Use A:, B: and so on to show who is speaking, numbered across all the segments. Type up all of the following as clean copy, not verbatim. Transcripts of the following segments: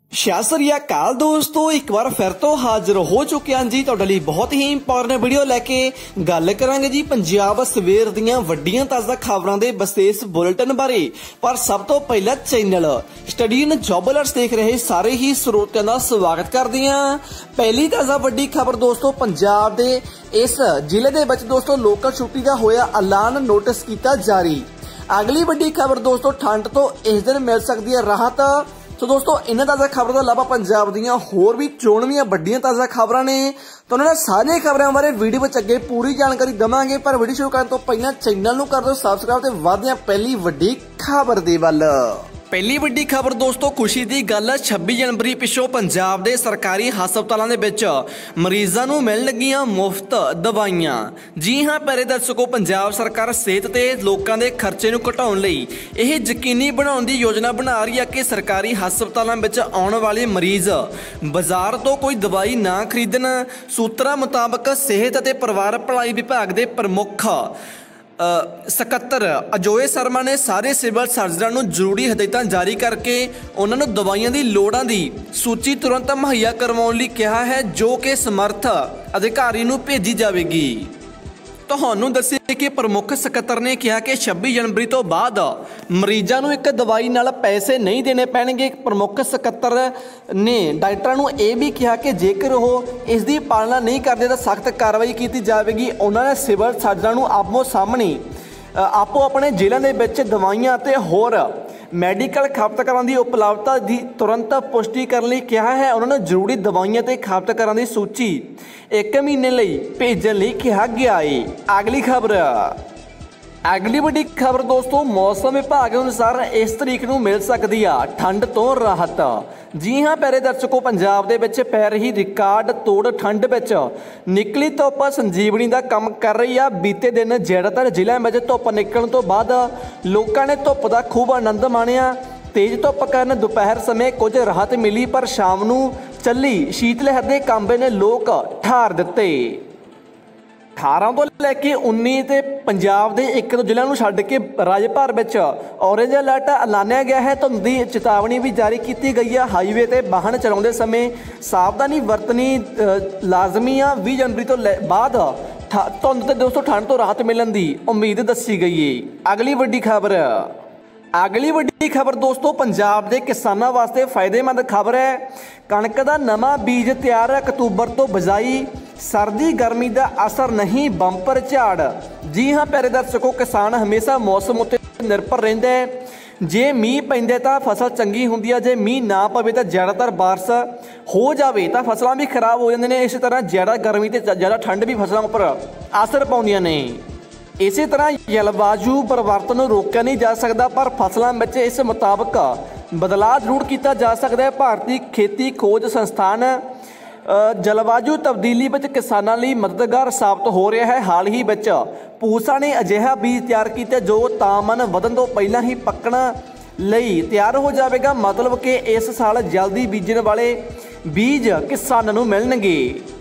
A: ਸਤਿ ਸ੍ਰੀ ਅਕਾਲ ਦੋਸਤੋ, ਇੱਕ ਵਾਰ ਫਿਰ ਤੋਂ ਹਾਜ਼ਰ ਹੋ ਚੁੱਕੇ ਹਾਂ ਜੀ ਤੁਹਾਡੇ ਲਈ ਬਹੁਤ ਹੀ ਇੰਪੋਰਟੈਂਟ ਵੀਡੀਓ ਲੈ ਕੇ। ਗੱਲ ਕਰਾਂਗੇ ਜੀ ਪੰਜਾਬ ਸਵੇਰ ਦੀਆਂ ਵੱਡੀਆਂ ਤਾਜ਼ਾ ਖਬਰਾਂ ਦੇ ਵਿਸ਼ੇਸ਼ ਬੁਲੇਟਿਨ ਬਾਰੇ। ਪਰ ਸਭ ਤੋਂ ਪਹਿਲਾਂ channel study in job alerts ਦੇਖ ਰਹੇ ਸਾਰੇ ਹੀ ਸਰੋਤਿਆਂ ਦਾ ਸਵਾਗਤ ਕਰਦੇ ਹਾਂ। ਪਹਿਲੀ ਤਾਜ਼ਾ ਵੱਡੀ ਖਬਰ ਦੋਸਤੋ, ਪੰਜਾਬ ਦੇ ਇਸ ਜ਼ਿਲ੍ਹੇ ਦੇ ਵਿੱਚ ਦੋਸਤੋ ਲੋਕਲ ਛੁੱਟੀ ਦਾ ਹੋਇਆ ਐਲਾਨ, ਨੋਟਿਸ ਕੀਤਾ ਜਾਰੀ। ਅਗਲੀ ਵੱਡੀ ਖਬਰ ਦੋਸਤੋ, ਠੰਡ ਤੋਂ ਇਸ ਦਿਨ ਮਿਲ ਸਕਦੀ ਹੈ ਰਾਹਤ। तो दोस्तों इन्हां ताज़ा खबरों के अलावा पंजाब दीयां होर भी चोणवीआं वड्डियां ताज़ा खबरां ने, तो उन्हां सारियां खबरां बारे वीडियो विच अगे पूरी जानकारी देवांगे। पर वीडियो शुरू करन तों पहिलां चैनल नूं कर दिओ सबसक्राइब ते वधदे हां पहली वड्डी खबर दे वल। पहली वड्डी खबर दोस्तों खुशी की गल, 26 जनवरी पिछों पंजाब के सरकारी हस्पतालों के विच मरीजों नूं मिलणगीआं मुफ्त दवाइयां। जी हाँ प्यारे दर्शकों, पंजाब सरकार सेहत ते लोकां दे खर्चे नूं घटाउण लई यह यकीनी बनाउण दी योजना बना रही है कि सरकारी हस्पतालों में आउण वाले मरीज बाजार तो कोई दवाई ना खरीदण। सूत्रां मुताबक सेहत ते परिवार भलाई विभाग के प्रमुख ਸਕੱਤਰ ਅਜੋਏ ਸ਼ਰਮਾ ਨੇ ਸਾਰੇ ਸਿਵਲ ਸਰਜਨਾਂ ਨੂੰ ਜ਼ਰੂਰੀ ਹਦਾਇਤਾਂ ਜਾਰੀ ਕਰਕੇ ਉਹਨਾਂ ਨੂੰ ਦਵਾਈਆਂ ਦੀ ਲੋੜਾਂ ਦੀ ਸੂਚੀ ਤੁਰੰਤ ਮੁਹੱਈਆ ਕਰਵਾਉਣ ਲਈ ਕਿਹਾ ਹੈ, ਜੋ ਕਿ ਸਮਰੱਥ ਅਧਿਕਾਰੀ ਨੂੰ ਭੇਜੀ ਜਾਵੇਗੀ। ਤੁਹਾਨੂੰ ਦੱਸਿਆ ਕਿ ਪ੍ਰਮੁੱਖ ਸਕੱਤਰ ਨੇ ਕਿਹਾ ਕਿ 26 ਜਨਵਰੀ ਤੋਂ ਬਾਅਦ ਮਰੀਜ਼ਾਂ ਨੂੰ ਇੱਕ ਦਵਾਈ ਨਾਲ ਪੈਸੇ ਨਹੀਂ ਦੇਣੇ ਪੈਣਗੇ। ਪ੍ਰਮੁੱਖ ਸਕੱਤਰ ਨੇ ਡਾਕਟਰਾਂ ਨੂੰ ਇਹ ਵੀ ਕਿਹਾ ਕਿ ਜੇਕਰ ਉਹ ਇਸ ਦੀ ਪਾਲਣਾ ਨਹੀਂ ਕਰਦੇ ਤਾਂ ਸਖਤ ਕਾਰਵਾਈ ਕੀਤੀ ਜਾਵੇਗੀ। ਉਹਨਾਂ ਨੇ ਸਿਵਲ ਸਰਜਨਾਂ ਨੂੰ ਆਪੋ ਸਾਹਮਣੇ ਆਪੋ ਆਪਣੇ ਜ਼ਿਲ੍ਹਿਆਂ ਦੇ ਵਿੱਚ ਦਵਾਈਆਂ ਅਤੇ ਹੋਰ ਮੈਡੀਕਲ ਖਪਤਕਾਰਾਂ ਦੀ ਉਪਲਬਧਤਾ ਦੀ ਤੁਰੰਤ ਪੁਸ਼ਟੀ ਕਰਨ ਲਈ ਕਿਹਾ ਹੈ। ਉਹਨਾਂ ਨੂੰ ਜ਼ਰੂਰੀ ਦਵਾਈਆਂ ਤੇ ਖਪਤਕਾਰਾਂ ਦੀ ਸੂਚੀ 1 ਮਹੀਨੇ ਲਈ ਭੇਜਣ ਲਈ ਕਿਹਾ ਗਿਆ ਹੈ। ਅਗਲੀ ਖਬਰ, अगली वड्डी खबर दोस्तों, मौसम विभाग अनुसार इस तरीक नूं मिल सकती है ठंड तो राहत। जी हाँ प्यारे दर्शकों, पंजाब दे विच पै रही रिकॉर्ड तोड़ ठंड विच निकली धुप संजीवनी का काम कर रही है। बीते दिन ज़्यादातर जिलों में धुप निकलण तो बाद लोगों ने धुप का खूब आनंद माणिया। तेज धुप कारण दोपहर समय कुछ राहत मिली, पर शाम नूं चली शीत लहर के कांबे ने लोग ठार दिते। 18 ਤੋਂ ਲੈ ਕੇ 19 ਤੇ ਪੰਜਾਬ ਦੇ 1-2 ਜ਼ਿਲ੍ਹਿਆਂ ਨੂੰ ਛੱਡ ਕੇ ਰਾਜ ਭਰ ਵਿੱਚ ਔਰੇਂਜ ਅਲਰਟ ਐਲਾਨਿਆ ਗਿਆ ਹੈ। ਧੁੰਦ ਦੀ ਚੇਤਾਵਨੀ ਵੀ ਜਾਰੀ ਕੀਤੀ ਗਈ ਹੈ। ਹਾਈਵੇ ਤੇ ਵਾਹਨ ਚਲਾਉਂਦੇ ਸਮੇਂ ਸਾਵਧਾਨੀ ਵਰਤਣੀ ਲਾਜ਼ਮੀ ਆ। 20 ਜਨਵਰੀ ਤੋਂ ਬਾਅਦ ਧੁੰਦ ਤੇ ਦੋਸਤੋ ਠੰਡ ਤੋਂ ਰਾਹਤ ਮਿਲਣ ਦੀ ਉਮੀਦ ਦੱਸੀ ਗਈ ਹੈ। ਅਗਲੀ ਵੱਡੀ ਖਬਰ ਦੋਸਤੋ, ਪੰਜਾਬ ਦੇ ਕਿਸਾਨਾਂ ਵਾਸਤੇ ਫਾਇਦੇਮੰਦ ਖਬਰ ਹੈ। ਕਣਕ ਦਾ ਨਵਾਂ ਬੀਜ ਤਿਆਰ, ਅਕਤੂਬਰ ਤੋਂ ਬਿਜਾਈ, सर्दी गर्मी का असर नहीं, बंपर झाड़। जी हाँ प्यारे दर्शकों, किसान हमेशा मौसम उत्ते निर्भर रहिंदा है। जे मीह पैंदा तां फसल चंगी हुंदी है, जे मीह ना पवे तां ज़्यादातर बारिश हो जाए तां फसलां भी खराब हो जांदियां ने। इस तरह ज़्यादा गर्मी ते ज़्यादा ठंड भी फसलों पर असर पाउंदियां ने। इस तरह जलवायु परिवर्तन नूं रोकिया नहीं जा सकता, पर फसलों में इस मुताबिक बदलाव जरूर किया जा सकता है। भारतीय खेती खोज संस्थान जलवायु तब्दीली में किसानों लिए मददगार साबित हो रहा है। हाल ही में पूसा ने अजिहा बीज तैयार किया जो तापमान ਵਧਣ ਤੋਂ ਪਹਿਲਾਂ ही पकण ਲਈ ਤਿਆਰ हो जाएगा। मतलब कि इस साल जल्दी बीजण वाले बीज किसानों ਨੂੰ ਮਿਲਣਗੇ।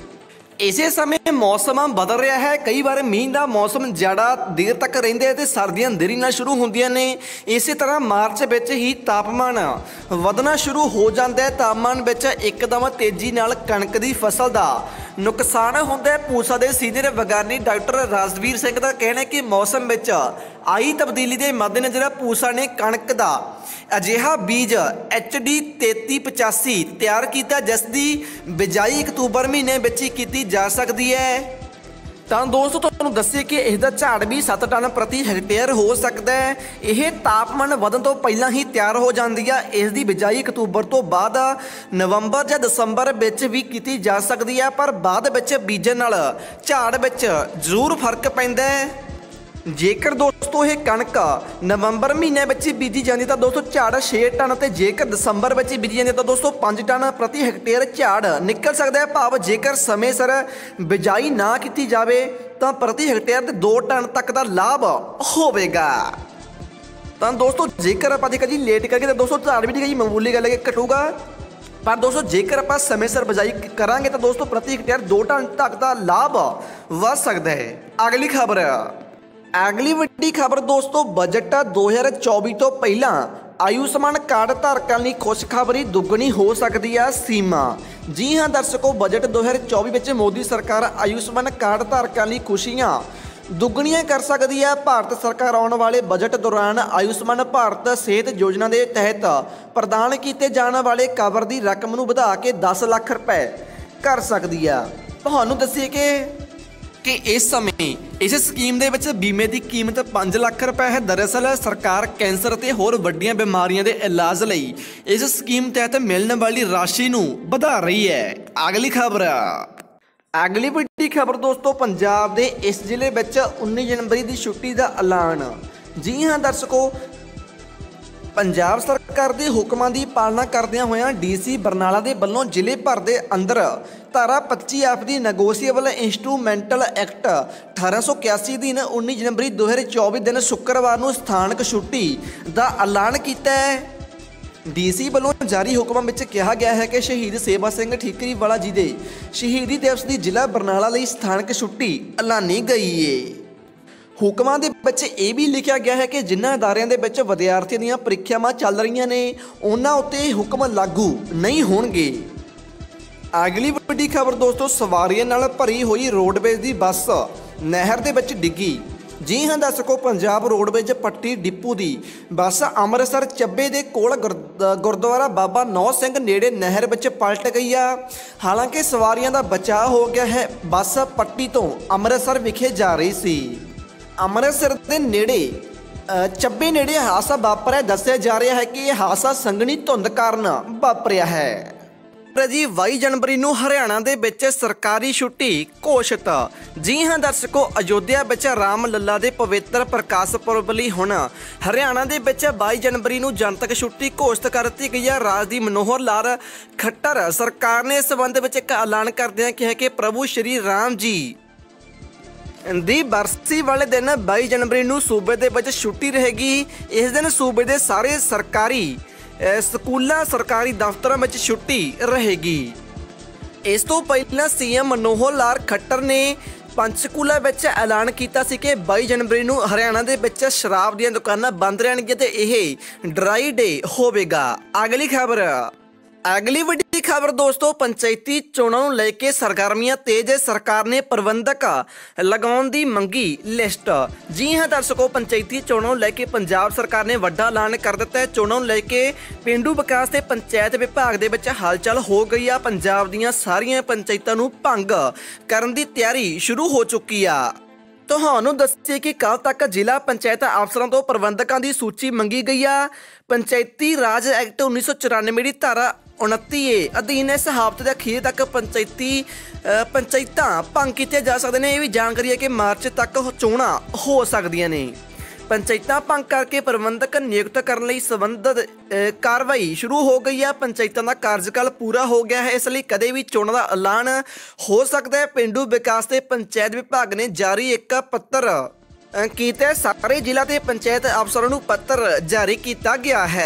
A: इसे समय मौसम बदल रहा है। कई बार मीह का मौसम ज़्यादा देर तक रहिंदा है ते सर्दियां देरी नाल शुरू होंदियां ने। इस तरह मार्च विच ही तापमान वधना शुरू हो जाता है। तापमान विच एकदम तेजी नाल कणक की फसल का नुकसान होंदा है। पूसा के सीनियर विज्ञानी डॉक्टर राजवीर सिंह का कहना है कि मौसम विच आई तब्दीली के मद्देनज़र पूसा ने कणक का अजिहा बीज HD 3385 तैयार किया, जिसकी बिजाई अक्तूबर महीने में की जा सकती है। तो दोस्तों तुहानूं दस्सिए कि इसका झाड़ भी 7 टन प्रति हैक्टेयर हो सकता है। यह तापमान वधण तो पहला ही तैयार हो जाती है। इसकी बिजाई अक्तूबर तो बाद नवंबर या दसंबर विच भी की जा सकती है, पर बाद विच बीजण नाल झाड़ विच जरूर फर्क पैंदा है। जेकर दोस्तों ये कणक नवंबर महीने में बीजी जाती तो दोस्तों झाड़ 6 टन, तो जेकर दसंबर में बीजी जाती तो दोस्तों 5 टन प्रति हैक्टेयर झाड़ निकल सकता है। भाव जेकर समय सिर बिजाई ना की जाए तो प्रति हैक्टेयर 2 टन तक का लाभ होगा। तो दोस्तों जेकर आप देखा जी लेट करके तो दोस्तों झाड़ भी जी मामूली गल है घटूगा, पर दोस्तों जेकर आप समय सिर बिजाई करांगे तो दोस्तों प्रति हैक्टेयर 2 टन तक का लाभ वध सकता है। अगली वड्डी खबर दोस्तों, बजट 2024 तो पहला आयुष्मान कार्ड धारकों ਲਈ खुशखबरी दुगनी हो सकती है सीमा। जी हाँ दर्शकों, बजट 2024 ਵਿੱਚ मोदी सरकार आयुष्मान कार्ड धारकों ਲਈ खुशियां दुगनियां कर सकती है। भारत सरकार आने वाले बजट दौरान आयुष्मान भारत सेहत योजना के तहत प्रदान किए जाने वाले कवर की रकम को बढ़ा के 10 लाख रुपए कर सकती है। ਤੁਹਾਨੂੰ दसीए कि इस समय इस स्कीम ਦੇ ਵਿੱਚ बीमे की कीमत 5 लाख रुपए है। दरअसल सरकार कैंसर ਤੇ ਹੋਰ ਵੱਡੀਆਂ ਬਿਮਾਰੀਆਂ ਦੇ ਇਲਾਜ ਲਈ इस स्कीम तहत मिलने वाली राशि ਨੂੰ ਵਧਾ ਰਹੀ है। अगली खबर, अगली ਵੱਡੀ खबर दोस्तों, पंजाब ਦੇ इस ਜ਼ਿਲ੍ਹੇ ਵਿੱਚ 19 जनवरी की छुट्टी का ऐलान। जी हाँ दर्शकों, पंजाब सरकार के हुक्मां की पालना करदियां होइयां DC बरनाला के वल्लों ਜ਼ਿਲ੍ਹੇ भर के अंदर धारा 25 of the negotiable instrumental act 1881 दिन 19 जनवरी 2024 दिन शुक्रवार को स्थानक छुट्टी का ऐलान किया है। DC ਵੱਲੋਂ जारी हुक्मां ਵਿੱਚ कहा गया है कि शहीद सेवा सिंह ठीकरीवाला जी के शहीदी दिवस की जिला बरनाला ਲਈ स्थानक छुट्टी ऐलानी गई है। ਹੁਕਮਾਂ ਦੇ ਵਿੱਚ ਇਹ ਵੀ ਲਿਖਿਆ ਗਿਆ ਹੈ ਕਿ ਜਿਨ੍ਹਾਂ ਅਦਾਰਿਆਂ ਦੇ ਵਿੱਚ ਵਿਦਿਆਰਥੀਆਂ ਦੀਆਂ ਪ੍ਰੀਖਿਆਵਾਂ ਚੱਲ ਰਹੀਆਂ ਨੇ ਉਹਨਾਂ ਉੱਤੇ ਹੁਕਮ ਲਾਗੂ ਨਹੀਂ ਹੋਣਗੇ। ਅਗਲੀ ਵੱਡੀ ਖਬਰ ਦੋਸਤੋ, ਸਵਾਰੀਆਂ ਨਾਲ ਭਰੀ ਹੋਈ ਰੋਡਵੇਜ਼ ਦੀ ਬੱਸ ਨਹਿਰ ਦੇ ਵਿੱਚ ਡਿੱਗੀ। जी हाँ दर्शकों, पंजाब रोडवेज पट्टी डिपू की बस ਅੰਮ੍ਰਿਤਸਰ ਚੱਬੇ ਦੇ ਕੋਲ गुरुद्वारा बाबा नौ सिंह नेड़े नहर ਵਿੱਚ पलट गई है। हालांकि सवारियों का बचाव हो गया है। बस पट्टी तो ਅੰਮ੍ਰਿਤਸਰ विखे जा रही सी। ਅੰਮ੍ਰਿਤਸਰ ਦੇ ਨੇੜੇ ਚੱਬੇ ਨੇੜੇ ਹਾਦਸਾ ਵਾਪਰਿਆ। ਦੱਸਿਆ ਜਾ ਰਿਹਾ ਹੈ ਕਿ ਇਹ ਹਾਦਸਾ ਸੰਘਣੀ ਧੁੰਦ ਕਾਰਨ ਵਾਪਰਿਆ ਹੈ। जी 22 जनवरी ਨੂੰ ਹਰਿਆਣਾ ਦੇ ਵਿੱਚ ਸਰਕਾਰੀ ਛੁੱਟੀ ਘੋਸ਼ਿਤ। जी हाँ दर्शकों, अयोध्या ਵਿੱਚ ਰਾਮ ਲੱਲਾ ਦੇ ਪਵਿੱਤਰ ਪ੍ਰਕਾਸ਼ ਪੁਰਬ ਲਈ ਹੁਣ ਹਰਿਆਣਾ ਦੇ ਵਿੱਚ 22 जनवरी ਨੂੰ ਜਨਤਕ ਛੁੱਟੀ ਘੋਸ਼ਿਤ ਕਰ ਦਿੱਤੀ ਗਈ ਹੈ। ਰਾਜ ਦੀ ਮਨੋਹਰ ਲਾਲ ਖੱਟਰ ਸਰਕਾਰ ਨੇ ਇਸ ਸੰਬੰਧ ਵਿੱਚ ਇੱਕ ਐਲਾਨ ਕਰਦਿਆਂ ਕਿਹਾ ਕਿ ਪ੍ਰਭੂ ਸ਼੍ਰੀ ਰਾਮ ਜੀ ਦੀ ਬਰਸੀ ਵਾਲੇ ਦਿਨ 22 जनवरी ਨੂੰ ਸੂਬੇ ਦੇ ਵਿੱਚ ਛੁੱਟੀ ਰਹੇਗੀ। ਇਸ ਦਿਨ ਸੂਬੇ ਦੇ ਸਾਰੇ ਸਰਕਾਰੀ ਸਕੂਲਾਂ ਸਰਕਾਰੀ ਦਫ਼ਤਰਾਂ ਵਿੱਚ ਛੁੱਟੀ ਰਹੇਗੀ। ਇਸ ਤੋਂ ਪਹਿਲਾਂ CM ਮਨੋਹਰ ਲਾਲ ਖੱਟਰ ਨੇ ਪੰਚਕੂਲਾ ਵਿੱਚ ਐਲਾਨ ਕੀਤਾ ਸੀ ਕਿ 22 जनवरी ਨੂੰ ਹਰਿਆਣਾ ਦੇ ਵਿੱਚ ਸ਼ਰਾਬ ਦੀਆਂ ਦੁਕਾਨਾਂ ਬੰਦ ਰਹਿਣਗੀਆਂ ਤੇ ਇਹ ਡਰਾਈ ਡੇ ਹੋਵੇਗਾ। ਅਗਲੀ ਖਬਰ, अगली ਵੱਡੀ खबर दोस्तों, पंचायती चोणों को लेके सरगर्मियां तेज। सरकार ने प्रबंधक लगाने की मंगी लिस्ट। जी हाँ दर्शकों, पंचायती चोणों को लेके पंजाब सरकार ने वड्डा ऐलान कर दिता है। चोणों को लेके पेंडू विकास ते पंचायत विभाग दे विच हलचल हो गई है। पंजाब दीयां सारियां पंचायतां नूं भंग करन दी तैयारी शुरू हो चुकी है। ਤੁਹਾਨੂੰ ਦੱਸੀਏ ਕਿ ਕੱਲ ਤੱਕ ਜ਼ਿਲ੍ਹਾ ਪੰਚਾਇਤ ਅਫਸਰਾਂ ਤੋਂ ਪ੍ਰਬੰਧਕਾਂ ਦੀ ਸੂਚੀ ਮੰਗੀ ਗਈ ਆ। ਪੰਚਾਇਤੀ ਰਾਜ ਐਕਟ 1994 ਦੀ ਧਾਰਾ 29A ਅਧੀਨ ਇਸ ਹਫ਼ਤੇ ਦੇ ਅਖੀਰ ਤੱਕ ਪੰਚਾਇਤਾਂ ਭੰਗ ਕੀਤੀਆਂ ਜਾ ਸਕਦੀਆਂ ਨੇ। ਇਹ ਵੀ ਜਾਣਕਾਰੀ ਹੈ ਕਿ ਮਾਰਚ ਤੱਕ ਚੋਣਾਂ ਹੋ ਸਕਦੀਆਂ ਨੇ। ਪੰਚਾਇਤਾਂ ਭੰਗ ਕਰਕੇ ਪ੍ਰਬੰਧਕ ਨਿਯੁਕਤ ਕਰਨ ਲਈ ਸੰਬੰਧਿਤ ਕਾਰਵਾਈ ਸ਼ੁਰੂ ਹੋ ਗਈ ਹੈ। ਪੰਚਾਇਤਾਂ ਦਾ ਕਾਰਜਕਾਲ ਪੂਰਾ ਹੋ ਗਿਆ ਹੈ, ਇਸ ਲਈ ਕਦੇ ਵੀ ਚੋਣਾਂ ਦਾ ਐਲਾਨ ਹੋ ਸਕਦਾ ਹੈ। ਪੇਂਡੂ ਵਿਕਾਸ ਤੇ ਪੰਚਾਇਤ ਵਿਭਾਗ ਨੇ ਜਾਰੀ ਇੱਕ ਪੱਤਰ ਕੀਤਾ। ਸਾਰੇ ਜ਼ਿਲ੍ਹਾ ਤੇ ਪੰਚਾਇਤ ਅਫਸਰਾਂ ਨੂੰ ਪੱਤਰ ਜਾਰੀ ਕੀਤਾ ਗਿਆ ਹੈ।